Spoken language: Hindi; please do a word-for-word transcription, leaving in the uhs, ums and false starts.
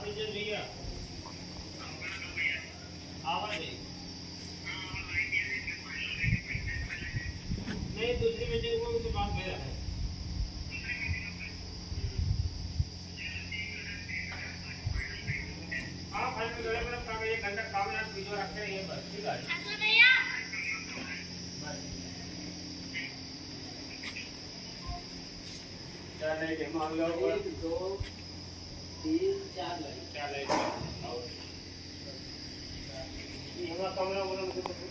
लीजिए भैया आवाज नहीं दूसरी मीटिंग में मुझे बात भेजा है। हाँ फाइनल करे मेरा काम एक घंटा काम यार वीडियो रखते रहिए बस ठीक है। चार लाइट है मान लो एक दो तीन चार लाइट चार लाइट और ये हमारा कमरा बोला मुझे